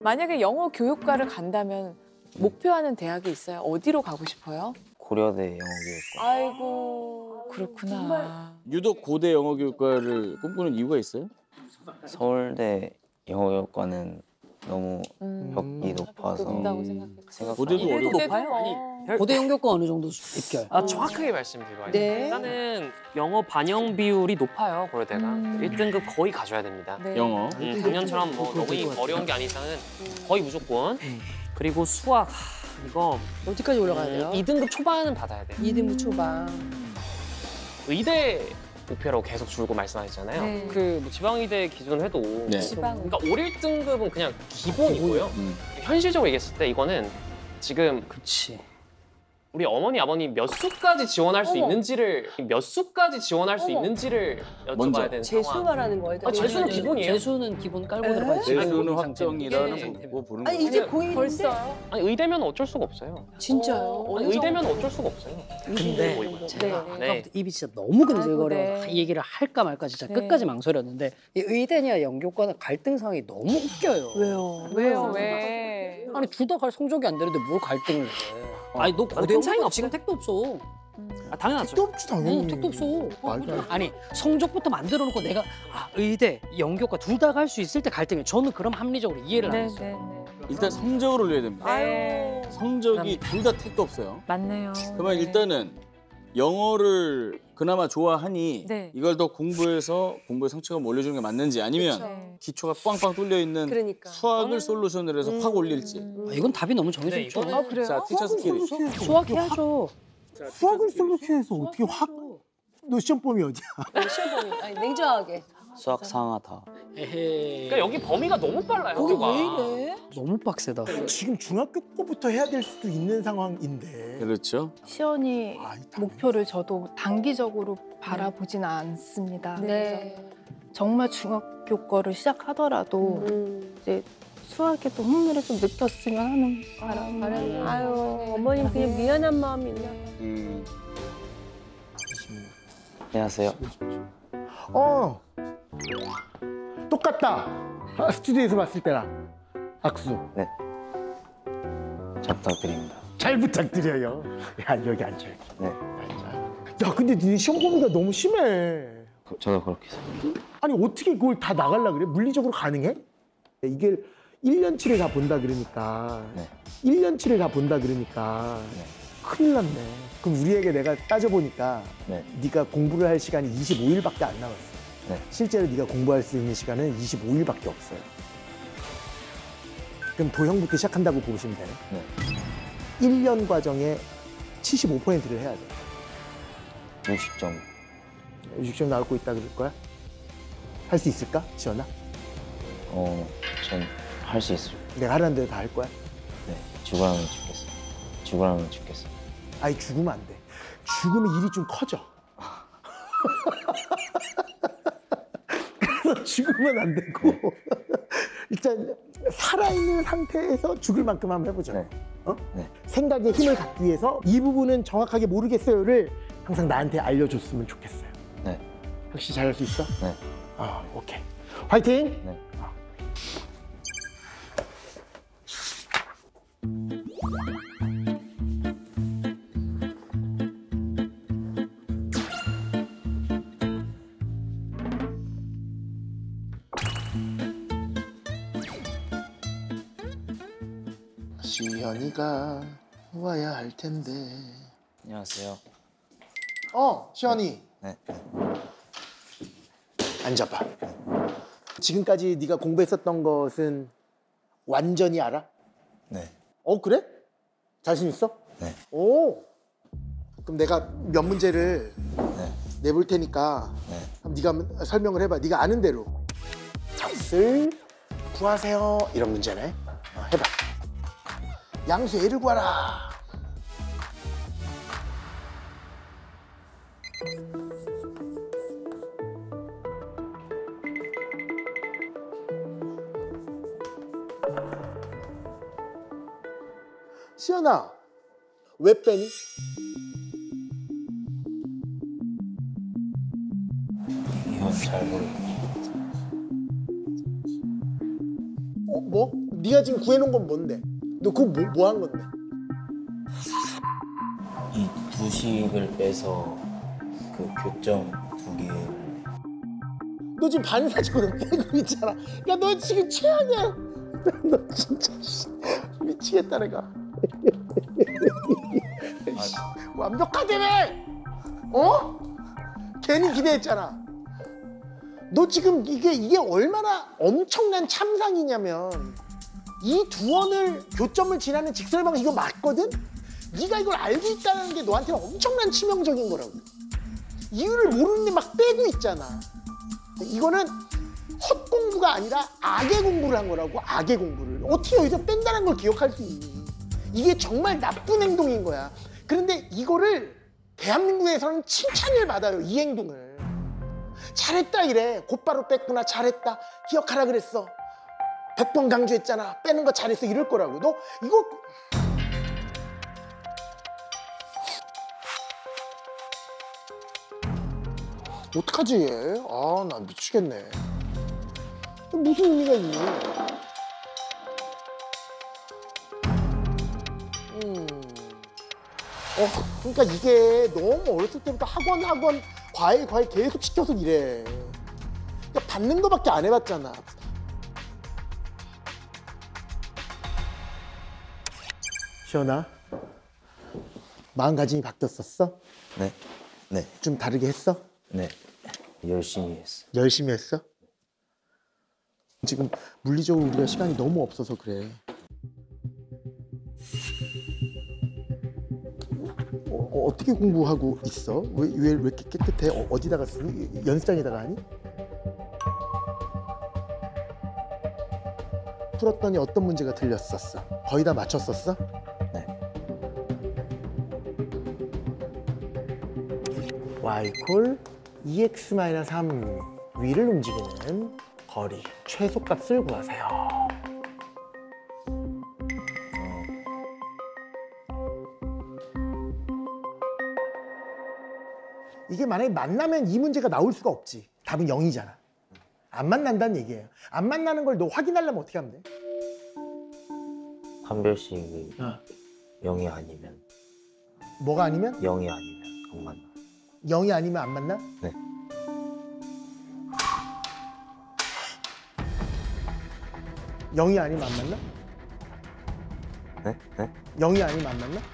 만약에 영어 교육과를 간다면 목표하는 대학이 있어요? 어디로 가고 싶어요? 고려대 영어교육과. 아이고 그렇구나. 유독 고대 영어교육과를 꿈꾸는 이유가 있어요? 서울대 영어교육과는 너무 벽이 높아서 높다고 생각해요. 고대도 어려워. 높아요? 고대 연교과 어느 정도 입결? 정확하게 말씀드려요. 네. 일단은 영어 반영 비율이 높아요, 고려대가. 1등급 거의 가져야 됩니다. 네. 영어. 작년처럼 뭐 너무 어려운 게 아닌 이상은 거의 무조건. 그리고 수학, 이거 어디까지 올라가야 돼요? 2등급 초반은 받아야 돼요. 2등급 초반. 의대 목표라고 계속 줄고 말씀하셨잖아요. 네. 그 지방의대 기준으로 해도 네. 지방. 그러니까 5, 1등급은 그냥 기본이고요. 현실적으로 얘기했을 때 이거는 지금 그렇지. 우리 어머니, 아버님 몇 수까지 지원할 수 어머. 있는지를 여쭤봐야 먼저. 되는 재수 상황. 말하는 거예요? 아, 재수는 기본이에요. 재수는 기본 깔고 들어가야지. 재수는 예. 확정이라는 거 보는 아니 거예요. 이제 아니, 고1인데 벌써요? 아니 의대면 어쩔 수가 없어요. 진짜요? 아니, 의대면 어쩔 수가 없어요. 근데 네. 제가 네. 아까부터 입이 진짜 너무 근질거려. 아이고, 네. 이 얘기를 할까 말까 진짜 네. 끝까지 망설였는데 이 의대냐 연교과는 갈등 상황이 너무 웃겨요. 왜요? 왜요? 왜? 아니 둘 다 갈 성적이 안 되는데 뭘 갈등을 해? 아니 너 고대 큰 차이는 연교과 없어요. 지금 택도 없어. 당연하죠. 택도 없지 당연히. 택도 없어. 말도 안 돼. 아니 성적부터 만들어 놓고 내가 의대, 연교과 둘 다 갈 수 있을 때 갈등해. 저는 그럼 합리적으로 이해를 안 네, 했어요. 네, 네. 일단 성적을 올려야 됩니다. 네. 성적이 둘 다 택도 없어요. 맞네요. 그러면 네. 일단은 영어를 그나마 좋아하니 네. 이걸 더 공부해서 공부의 성취감을 올려주는 게 맞는지 아니면 네. 기초가 빵빵 뚫려 있는 그러니까. 수학을 솔루션을 해서 확 올릴지. 아, 이건 답이 너무 정해져 네, 있죠. 이거는- 아 그래요? 자, 티처 스킬이. 수학 해야죠. 수학을 솔루션해서 어떻게 확? 너 시험범위 어디야? 시험범위. 아니 냉정하게. 수학 상하다. 에헤이. 그러니까 여기 범위가 너무 빨라요. 거기 학교가. 왜 이래? 너무 빡세다. 지금 중학교 거부터 해야 될 수도 있는 상황인데. 그렇죠. 시연이 아, 이 당연히. 목표를 저도 단기적으로 바라보진 않습니다. 네. 정말 중학교 거를 시작하더라도 이제 수학에 또 흥미를 좀 느꼈으면 하는 바람. 아유 어머님 그냥 미안한 마음이 있나? 안녕하세요. 똑같다. 스튜디오에서 봤을 때랑 악수. 네. 잘 부탁드립니다. 잘 부탁드려요. 야 여기 앉아 여기. 네. 앉아. 야 근데 네 시험 범위가 너무 심해. 저도 그렇게 생각해요. 아니 어떻게 그걸 다 나가려 그래? 물리적으로 가능해? 이게 1년치를 다 본다 그러니까. 네. 1년치를 다 본다 그러니까. 네. 큰일 났네. 그럼 우리에게 내가 따져보니까 네. 네가 공부를 할 시간이 25일밖에 안 남았어. 네. 실제로 네가 공부할 수 있는 시간은 25일밖에 없어요. 그럼 도형부터 시작한다고 보시면 되네. 네. 1년 과정에 75%를 해야 돼. 60점. 60점 나올 거 있다 그럴 거야? 할 수 있을까? 지연아? 전 할 수 있을. 내가 하라는 대로 다 할 거야? 네. 죽으라면 죽겠어. 죽으라면 죽겠어. 아니 죽으면 안 돼. 죽으면 일이 좀 커져. 그래서 죽으면 안 되고 일단 살아있는 상태에서 죽을 만큼 한번 해보자. 네. 네. 생각에 힘을 갖기 위해서 이 부분은 정확하게 모르겠어요를 항상 나한테 알려줬으면 좋겠어요. 네. 혹시 잘할 수 있어? 네. 오케이. 화이팅! 네. 시연이가 와야 할 텐데. 안녕하세요. 시연이. 네. 앉아봐. 지금까지 네가 공부했었던 것은 완전히 알아? 네. 그래? 자신 있어? 네. 오. 그럼 내가 몇 문제를 네. 내볼 테니까 네. 그럼 네가 한번 설명을 해봐. 네가 아는 대로. 값을 구하세요. 이런 문제네. 해봐. 양수 L을 구하라. 시연아, 왜 빼니? 이건 잘 모르겠어요. 뭐? 네가 지금 구해놓은 건 뭔데? 너 그거 뭐 한 건데? 이 부식을 빼서 그 교점 2개를 너 지금 반사적으로 빼고 있잖아. 야, 너 지금 최악이야. 너 진짜 미치겠다 내가. 완벽하게 해. 어? 괜히 기대했잖아. 너 지금 이게 얼마나 엄청난 참상이냐면 이 두 원을 교점을 지나는 직선의 방식 이거 맞거든? 네가 이걸 알고 있다는 게 너한테 엄청난 치명적인 거라고. 이유를 모르는데 막 빼고 있잖아. 이거는 헛공부가 아니라 악의 공부를 한 거라고. 악의 공부를. 어떻게 여기서 뺀다는 걸 기억할 수 있니? 이게 정말 나쁜 행동인 거야. 그런데 이거를 대한민국에서는 칭찬을 받아요. 이 행동을. 잘했다 이래. 곧바로 뺐구나. 잘했다. 기억하라 그랬어. 100번 강조했잖아. 빼는 거 잘했어. 이럴 거라고. 너 이거 어떡하지 얘? 아, 나 미치겠네. 무슨 의미가 있니? 그러니까 이게 너무 어렸을 때부터 학원 과외 계속 시켜서 이래. 그러니까 받는 거밖에 안 해봤잖아. 시연아, 마음가짐이 바뀌었었어? 네. 네. 좀 다르게 했어? 네. 열심히 했어. 열심히 했어? 지금 물리적으로 우리가 시간이 너무 없어서 그래. 어떻게 공부하고 있어? 왜 이렇게 깨끗해? 어디다가 쓰? 연습장에다가 하니? 풀었더니 어떤 문제가 틀렸었어? 거의 다 맞췄었어? 네. y콜 2x-3 위를 움직이는 거리 최소값을 구하세요. 이게 만약에 만나면 이 문제가 나올 수가 없지. 답은 0이잖아. 안 만난다는 얘기예요. 안 만나는 걸 너 확인하려면 어떻게 하면 돼? 판별식이 0이 아니면 뭐가 아니면? 0이 아니면 안 만나. 0이 아니면 안 만나? 네. 영이 아니면 안 만나? 네? 네? 0이 아니면 안 만나?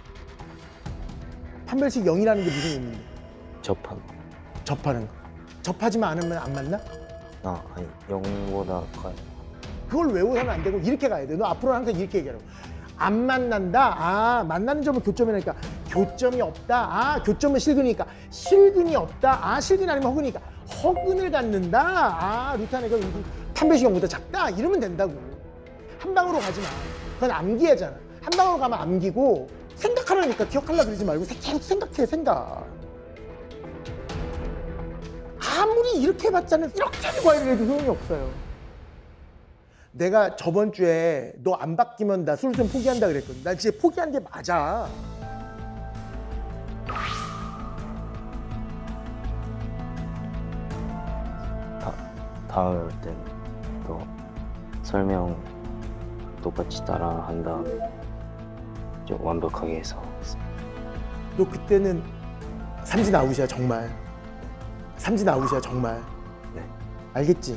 판별식 0이라는 게 무슨 의미인데? 접한. 접하는 거. 접하지만 않으면 안 만나? 아니 0보다 커요. 그걸 외워서는 안 되고 이렇게 가야 돼. 너 앞으로는 항상 이렇게 얘기하라고. 안 만난다. 아, 만나는 점은 교점이니까 교점이 없다. 아, 교점은 실근이니까 실근이 없다. 아, 실근이 아니면 허근이니까 허근을 갖는다. 아, 루탄의 판별식 0보다 작다. 이러면 된다고. 한 방으로 가지 마. 그건 암기하잖아. 한 방으로 가면 암기고 생각하라니까 기억하려고 그러지 말고 계속 생각해, 생각. 아무리 이렇게 해봤자는 이렇게 과외를 해도 소용이 없어요. 내가 저번 주에 너 안 바뀌면 나 수료생 포기한다 그랬거든. 나 진짜 포기한 게 맞아. 다음에 올 때는 또 설명 똑같이 따라 한 다음에 좀 완벽하게 해서 너 그때는 삼진 아웃이야 정말. 삼진 아웃이야 정말. 네. 알겠지?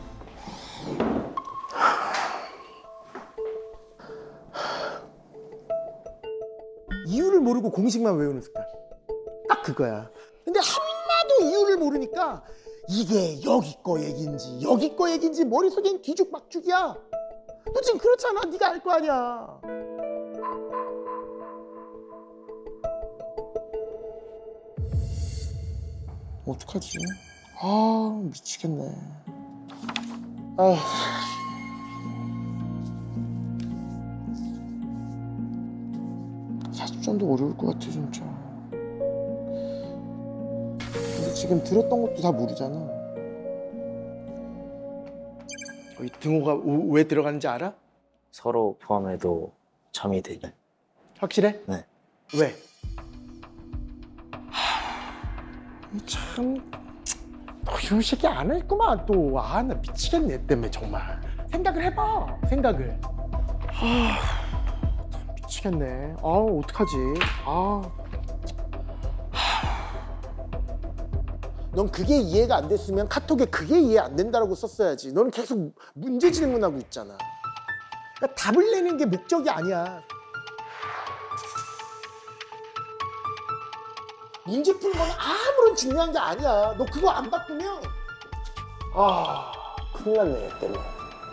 이유를 모르고 공식만 외우는 습관. 딱 그거야. 근데 한마도 이유를 모르니까 이게 여기 거 얘기인지 여기 거 얘기인지 머릿속엔 뒤죽박죽이야. 너 지금 그렇잖아. 네가 알 거 아니야. 어떡하지? 아, 미치겠네. 아. 40점도 어려울 것 같아 진짜. 근데 지금 들었던 것도 다 모르잖아. 이 등호가 왜 들어가는지 알아? 서로 포함해도 참이 되죠. 확실해? 네. 왜? 참, 너 이런 새끼 안 했구만 또. 아, 나 미치겠네 때문에 정말. 생각을 해봐. 생각을. 미치겠네. 어떡하지? 넌 그게 이해가 안 됐으면 카톡에 그게 이해 안 된다라고 썼어야지. 너는 계속 문제 질문하고 있잖아. 그러니까 답을 내는 게 목적이 아니야. 문제 푸는 건 아무런 중요한 게 아니야. 너 그거 안 바꾸면 큰일 났네, 얘 때문에.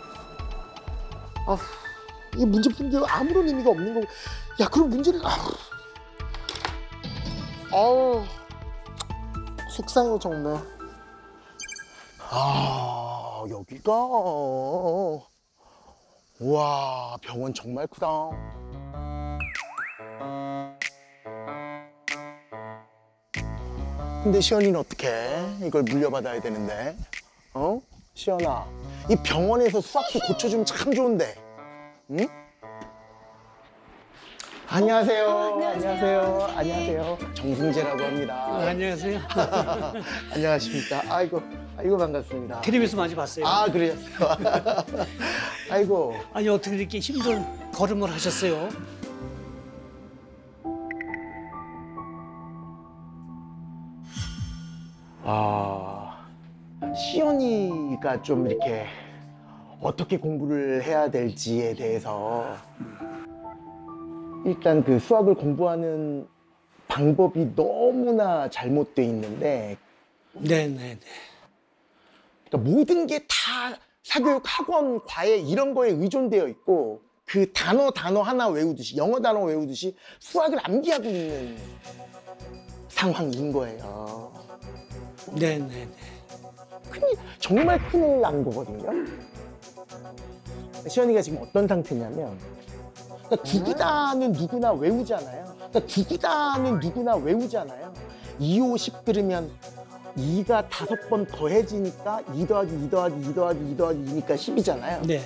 이 문제 푸는 게 아무런 의미가 없는 거고. 야, 그럼 문제를 속상해 정말. 여기가 우와, 병원 정말 크다. 근데 시연이는 어떡해? 이걸 물려받아야 되는데. 시연아, 이 병원에서 수학도 고쳐주면 참 좋은데. 응? 안녕하세요. 안녕하세요. 정승재라고 합니다. 안녕하세요. 안녕하십니까. 아이고 반갑습니다. 텔레비에서 많이 봤어요. 그러셨어요. 아이고. 아니 어떻게 이렇게 힘든 걸음을 하셨어요? 시연이가 좀 이렇게 어떻게 공부를 해야 될지에 대해서 일단 그 수학을 공부하는 방법이 너무나 잘못돼 있는데 네네네. 그러니까 모든 게 다 사교육 학원, 과외 이런 거에 의존되어 있고 그 단어 하나 외우듯이 영어 단어 외우듯이 수학을 암기하고 있는 상황인 거예요. 네네네. 정말 큰일 난 거거든요. 시연이가 지금 어떤 상태냐면 그러니까 구구단은 누구나 외우잖아요. 2, 5, 10 들으면 2가 5번 더해지니까 2 더하기 2 더하기 2 더하기 2 더하기 2니까 10이잖아요. 네.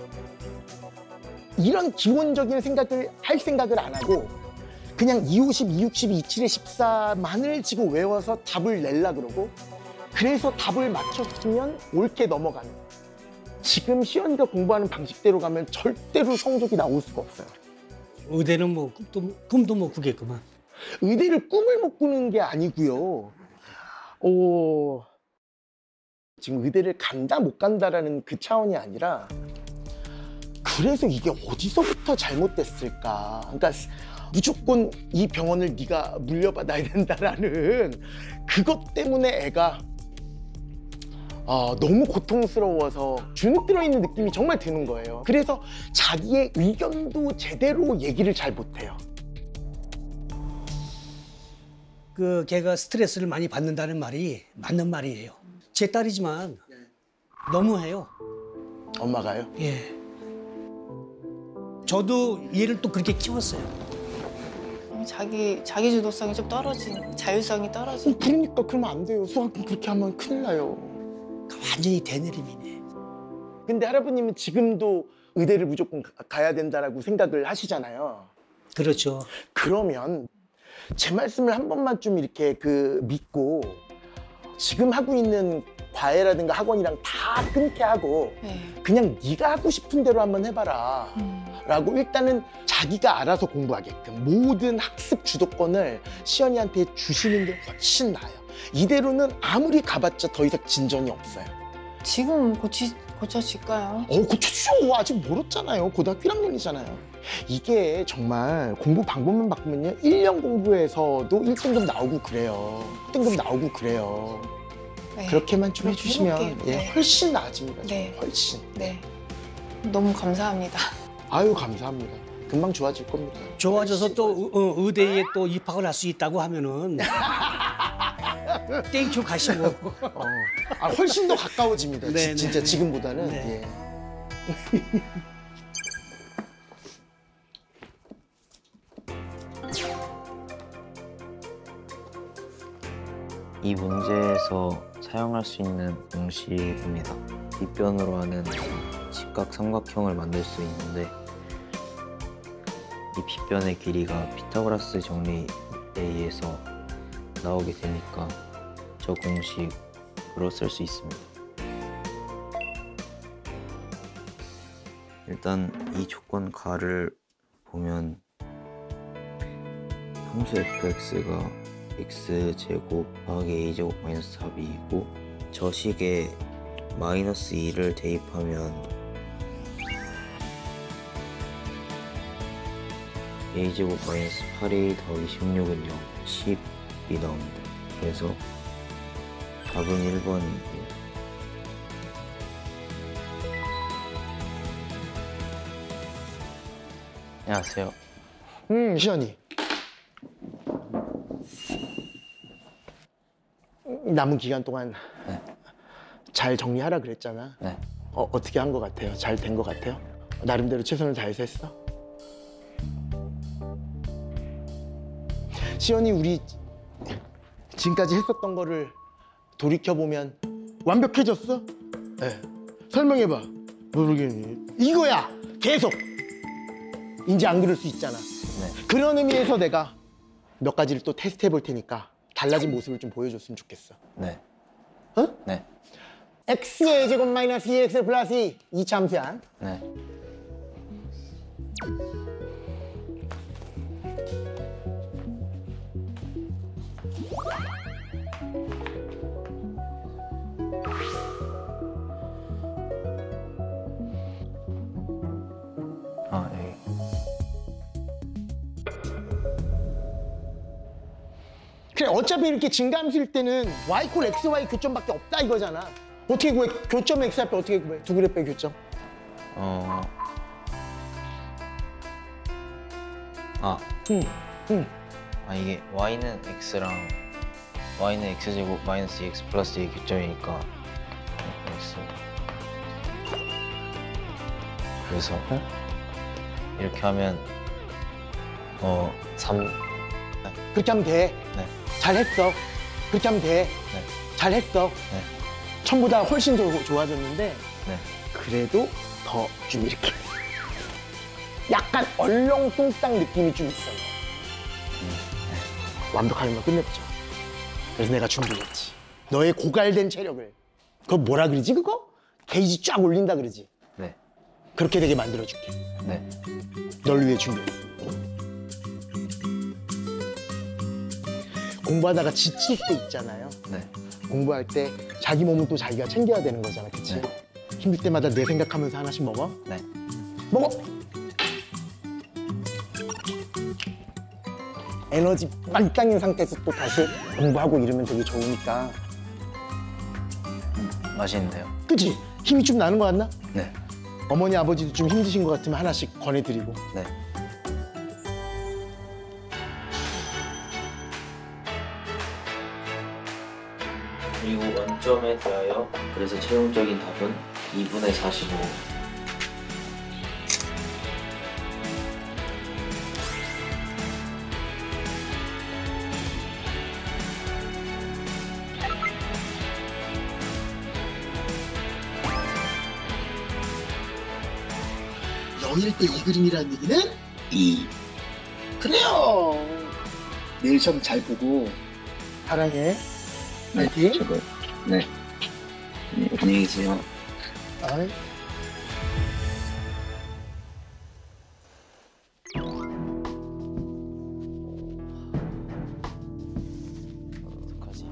이런 기본적인 생각을 할 생각을 안 하고 그냥 2, 5, 10, 2, 6, 12, 2, 7에 14만을 지금 외워서 답을 낼라 그러고 그래서 답을 맞췄으면 옳게 넘어가는. 지금 시연이가 공부하는 방식대로 가면 절대로 성적이 나올 수가 없어요. 의대는 뭐 꿈도 못 꾸겠구만. 의대를 꿈을 못 꾸는 게 아니고요. 지금 의대를 간다 못 간다라는 그 차원이 아니라 그래서 이게 어디서부터 잘못됐을까. 그러니까 무조건 이 병원을 네가 물려받아야 된다라는 그것 때문에 애가 너무 고통스러워서 주눅 들어있는 느낌이 정말 드는 거예요. 그래서 자기의 의견도 제대로 얘기를 잘 못해요. 걔가 스트레스를 많이 받는다는 말이 맞는 말이에요. 제 딸이지만 너무해요. 엄마가요? 예. 저도 얘를 또 그렇게 키웠어요. 자기 주도성이 좀 떨어진, 자율성이 떨어진. 그러니까 그러면 안 돼요. 수학은 그렇게 하면 큰일 나요. 완전히 대내림이네. 근데 할아버님은 지금도 의대를 무조건 가야 된다라고 생각을 하시잖아요. 그렇죠. 그러면 제 말씀을 한 번만 좀 이렇게 믿고 지금 하고 있는 과외라든가 학원이랑 다 끊게 하고 네. 그냥 네가 하고 싶은 대로 한번 해봐라 라고 일단은 자기가 알아서 공부하게끔 모든 학습 주도권을 시연이한테 주시는 게 훨씬 나아요. 이대로는 아무리 가봤자 더 이상 진전이 없어요. 지금 고쳐질까요? 고쳐주죠. 아직 멀었잖아요. 고등학교 1학년이잖아요. 이게 정말 공부 방법만 바꾸면요 1년 공부에서도 1등급 나오고 그래요. 1등급 나오고 그래요. 네. 그렇게만 좀 그렇게 해주시면 해볼게요. 네. 훨씬 나아집니다. 네. 훨씬. 네. 너무 감사합니다. 아유 감사합니다. 금방 좋아질 겁니다. 좋아져서 또 의대에 또 입학을 할 수 있다고 하면은 땡큐 가시고. 훨씬 더 가까워집니다. 네, 진짜 네. 지금보다는. 네. 예. 이 문제에서 사용할 수 있는 공식입니다. 빗변으로 하는 직각 삼각형을 만들 수 있는데 이 빗변의 길이가 피타고라스 정리에 의해서 나오게 되니까 저 공식으로 쓸 수 있습니다. 일단 이 조건 가를 보면 함수 fx가 x제곱 더하기 a제곱 마이너스 4b이고 저 식에 마이너스 2를 대입하면 a제곱 마이너스 8a 더하기 16은 0, 10이 나옵니다. 그래서 답은 1번이고요. 안녕하세요. 시연이. 남은 기간 동안 네. 잘 정리하라 그랬잖아. 네. 어떻게 한 것 같아요? 잘 된 것 같아요? 나름대로 최선을 다해서 했어? 시연이 우리 지금까지 했었던 거를 돌이켜보면 완벽해졌어? 네. 설명해봐. 모르겠니? 이거야! 계속! 이제 안 그럴 수 있잖아. 네. 그런 의미에서 내가 몇 가지를 또 테스트 해볼 테니까 달라진 모습을 좀 보여줬으면 좋겠어. 네. 어? 네. x의 제곱 마이너스 2x 플러스 2. 이 참수야. 네. 아, 네. 그래, 어차피 이렇게 증가함수일 때는 y 콜 xy 교점밖에 없다 이거잖아. 어떻게 구해? 교점 x 앞에 어떻게 구해? 두 그래프의 교점. 아, 이게 y는 x랑 y는 x제곱 마이너스 2x 플러스 2 교점이니까 x. 그래서 이렇게 하면 3. 그렇게 하면 돼. 네. 잘했어. 그렇게 하면 돼. 네. 잘했어. 네. 처음보다 훨씬 더 좋아졌는데 네. 그래도 더 좀 이렇게 약간 얼렁뚱땅 느낌이 좀 있어. 완벽하게만 끝내보자. 그래서 내가 준비했지. 너의 고갈된 체력을. 그거 뭐라 그러지 그거? 게이지 쫙 올린다 그러지? 네. 그렇게 되게 만들어줄게. 네. 널 위해 준비했어. 공부하다가 지칠 때 있잖아요. 네. 공부할 때 자기 몸은 또 자기가 챙겨야 되는 거잖아, 그치? 네. 힘들 때마다 내 생각하면서 하나씩 먹어? 네. 먹어! 에너지 빵땅인 상태에서 또 다시 공부하고 이러면 되게 좋으니까. 맛있는데요? 그치? 힘이 좀 나는 거 같나? 네. 어머니, 아버지도 좀 힘드신 것 같으면 하나씩 권해드리고. 네. 그리고 원점에 대하여 그래서 최종적인 답은 2분의 45. 영일 때 이 그림이라는 얘기는 2. 그래요! 내일 시험 잘 보고 사랑해. 파이팅! 네. 안녕히 계세요. 아이. 어떡하지?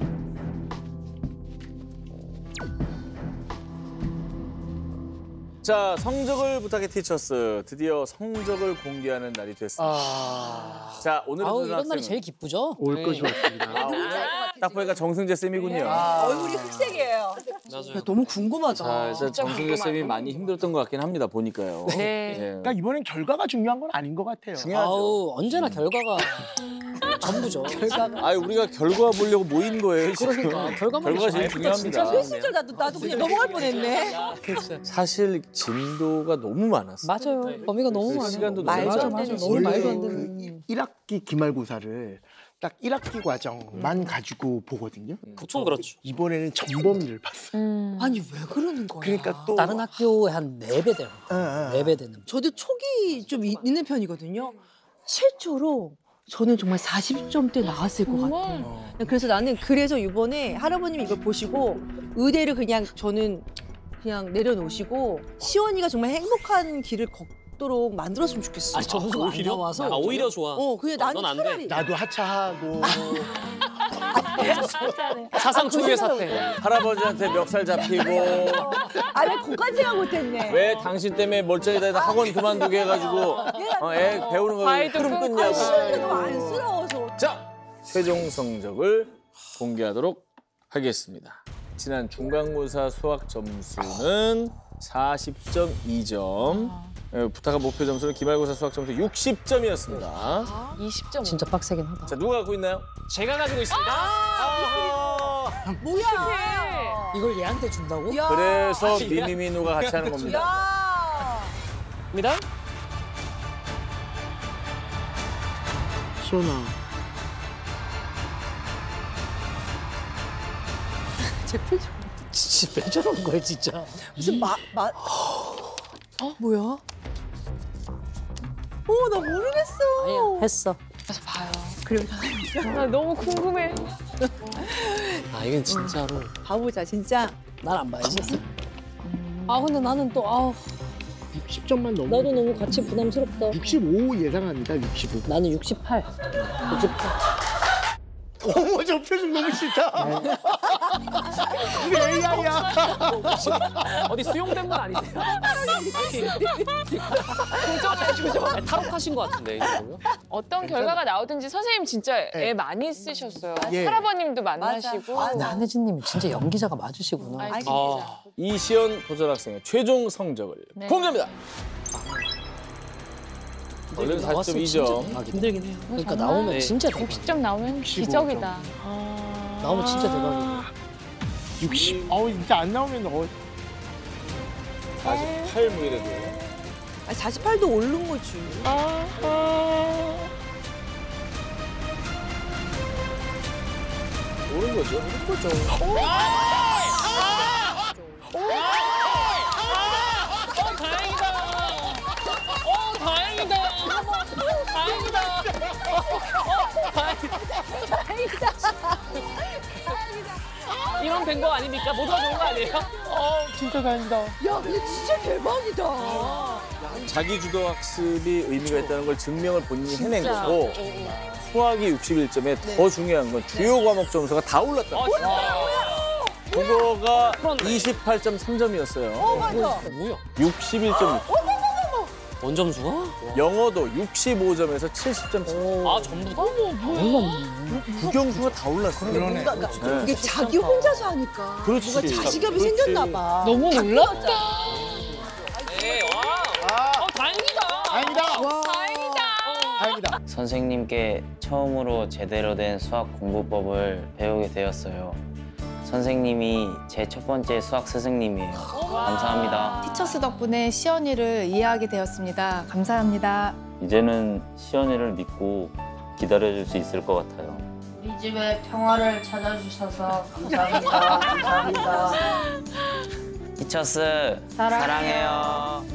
자, 성적을 부탁해 티처스. 드디어 성적을 공개하는 날이 됐습니다. 자, 오늘은 아우 어떤 이런 날이 학생은- 제일 기쁘죠? 올 것이 왔습니다. 딱 보니까 정승재 쌤이군요. 얼굴이 흑색이에요. 맞아요. 너무 궁금하다. 자, 일단 정승재 쌤이 많이 힘들었던 것 같긴 합니다. 보니까요. 네. 예. 그러니까 이번엔 결과가 중요한 건 아닌 것 같아요. 중요하죠. 아우 언제나 결과가 전부죠. 아니, 우리가 결과 보려고 모인 거예요. 지금. 그러니까 결과만 결과가 제일 진짜 중요합니다. 메시지를 나도 그냥 넘어갈 뻔했네. 사실 진도가 너무 많았어요. 맞아요. 범위가 너무 그 많아요. 시간도 말도 너무 안 많아요. 되는 너무 원래 말도 안 그 되는. 1학기 기말고사를 딱 1학기 과정만 가지고 보거든요. 보통 그렇죠. 이번에는 전범위를 봤어요. 아니 왜 그러는 거야? 그러니까 또 다른 학교에 한 4배 되는 어, 어. 4배 되는. 저도 촉이 좀 있는 편이거든요. 최초로 저는 정말 40점대 나왔을 것 같아요. 그래서 나는 그래서 이번에 할아버님이 이걸 보시고 의대를 그냥 저는 그냥 내려놓으시고 시원이가 정말 행복한 길을 걷도록 만들었으면 좋겠어. 아니 점수가 안 나와서 아, 오히려 좋아. 그냥 나는 넌 안 돼. 차라리 나도 하차하고 사상 초유의 사태. 할아버지한테 멱살 잡히고 아니 거기까지 생각 못했네. 왜 당신 때문에 멀쩡히다 학원 그만두게 해가지고 애 배우는 거 과외도 흐름 끊고. 끊냐고. 시원이가 너무 안쓰러워서. 자, 최종 성적을 공개하도록 하겠습니다. 지난 중간고사 수학 점수는 40.2점. 부탁한 목표 점수는 기말고사 수학 점수 60점이었습니다. 20점. 진짜 빡세긴 하다. 자, 누가 갖고 있나요? 제가 가지고 있습니다. 뭐야? 이걸 얘한테 준다고? 야. 그래서 미미민우가 같이 하는 겁니다. 야. 입니다. 시원아 제 표정. 진짜 왜 저런 거야 진짜. 무슨 뭐야? 나 모르겠어. 아니야 했어. 가서 봐요. 그리고 나 너무 궁금해. 아, 이건 진짜로. 봐보자 진짜. 난 안 봐야지. 아 근데 나는 또 60점만 넘으면 나도 너무 같이 부담스럽다. 65 예상합니다. 65. 나는 68. 68. 어머 저 표정 너무 싫다. 우리 AI야. 어디 수용된 분 아니세요? 조정. 탈옥하신 것 같은데, 이거. 어떤 결과가 나오든지 선생님 진짜 애 많이 쓰셨어요. 예. 할아버님도 만나시고. 나혜진님이 진짜 연기자가 맞으시구나. 아이, 아, 이시연 도전학생의 최종 성적을 네. 공개합니다. 원래는 나왔으면 진짜 40.2점. 대박이다. 힘들긴 해요. 그러니까 정말? 나오면 네. 진짜 대박. 60점 나오면 65 점. 기적이다. 나오면 진짜 대박이다. 60. 진짜 안 나오면 48 뭐 이래도. 48도 오른 거지. 오른 거죠? 오른 거죠. 다행이다. 이런 된 거 아닙니까? 모두가 좋은 거 아니에요? 진짜 다행이다. 야, 근데 진짜 대박이다. 자기 주도 학습이 의미가 있다는 걸 증명을 본인이 해낸 거고 수학이 61점에 더 중요한 건 주요 과목 점수가 다 올랐다. 국어가 28.3점이었어요. 맞아. 뭐야? 61.6. 원점수가? 영어도 65점에서 70점. 아, 전부 다? 국영수가 다 올랐어요. 그러니까 네. 이게 자기 혼자서 하니까 그렇지. 뭔가 자신감이 그렇지. 생겼나 봐. 너무 놀랐다. 네, 와. 다행이다. 다행이다. 와. 다행이다. 선생님께 처음으로 제대로 된 수학 공부법을 배우게 되었어요. 선생님이 제 첫 번째 수학 스승님이에요. 감사합니다. 티처스 덕분에 시연이를 이해하게 되었습니다. 감사합니다. 이제는 시연이를 믿고 기다려줄 수 있을 것 같아요. 우리 집에 평화를 찾아주셔서 감사합니다. 감사합니다. 티처스 사랑해요.